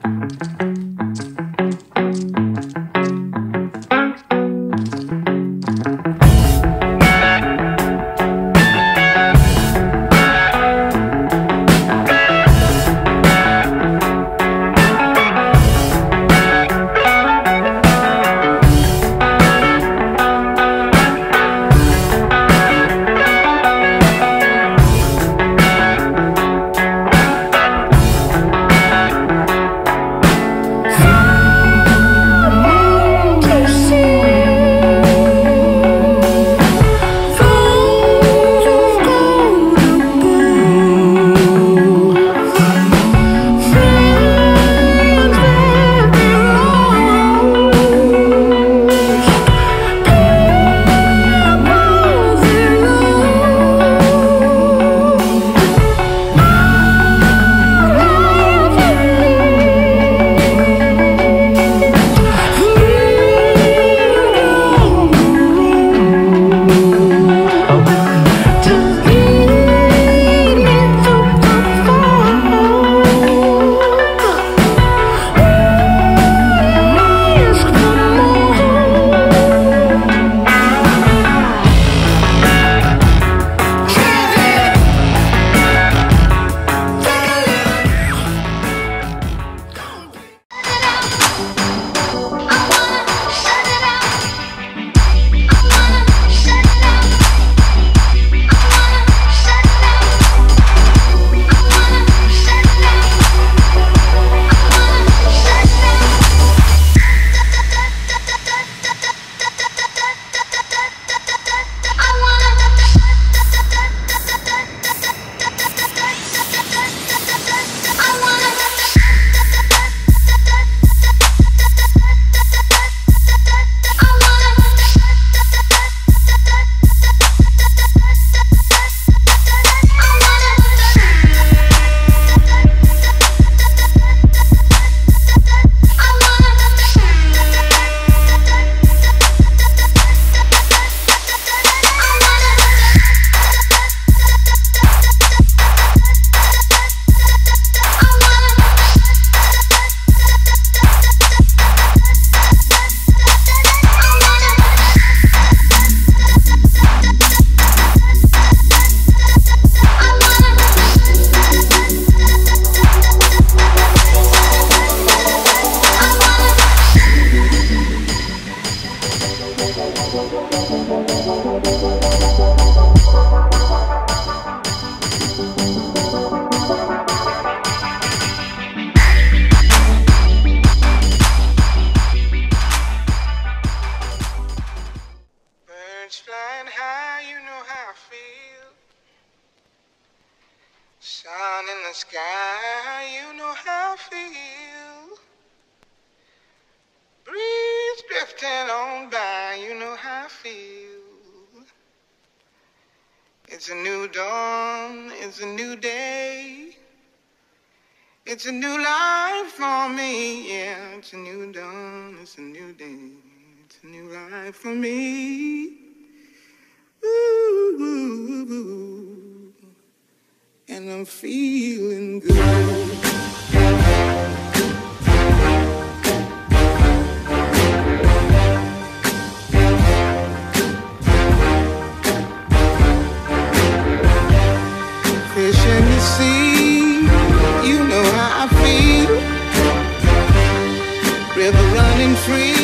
Sun in the sky, you know how I feel. Breeze drifting on by, you know how I feel. It's a new dawn, it's a new day. It's a new life for me, yeah. It's a new dawn, it's a new day. It's a new life for me. Ooh, ooh, ooh. And I'm feeling good. Fish in the sea, you know how I feel. River running free.